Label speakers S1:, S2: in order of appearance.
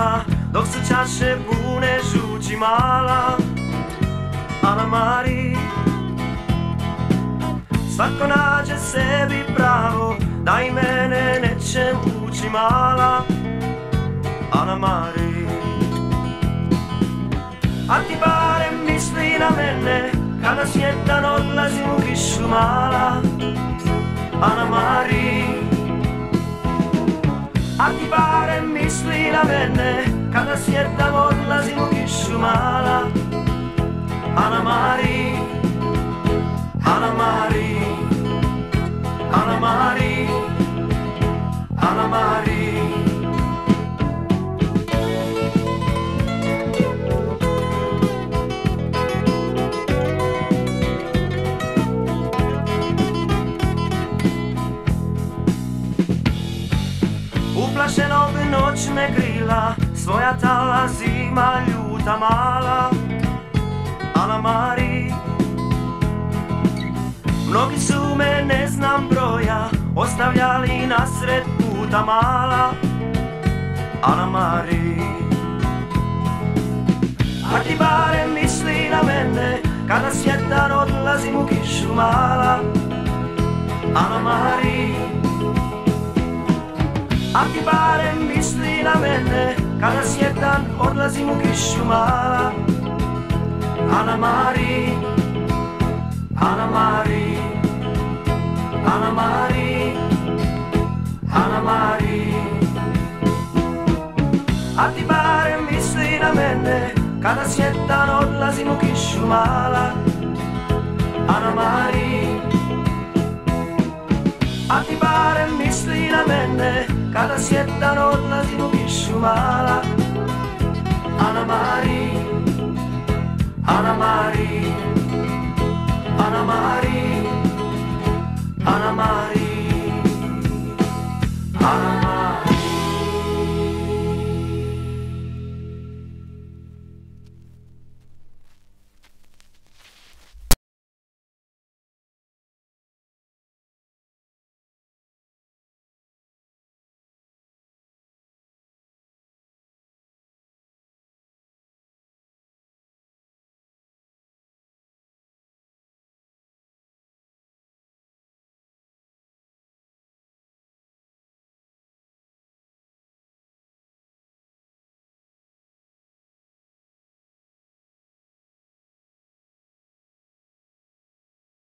S1: pjeva dok su čaše pune žući mala. Ana Mari, svako nađe sebi pravo da i mene neće muči mala. Ana Mari, a ti barem misli na mene kada svjetan odlazim u kišu mala. Ana Mari, a ti barem misli na mene kada svjetan odlazim u kišu mala. Ana Mari, Ana Mari, Ana Mari, Ana Mari. Uplašenog noć me grila, svoja tala zima ljuta mala. Ana Mari, mnogi su me, ne znam broja, ostavljali nasred puta mala. Ana Mari, a ti barem misli na mene kada svjetan odlazim u kišu mala. Ana Mari, a ti barem misli na mene kada svjetan odlazim u kišu mala. Ana Mari, Ana Mari, Ana Mari, Ana Mari. A ti barem misli na mene kada svjetan odlazim u kišu mala. Ana Mari, a ti barem misli na mene kada svjetan odlazim u kišu mala. Ana Mari.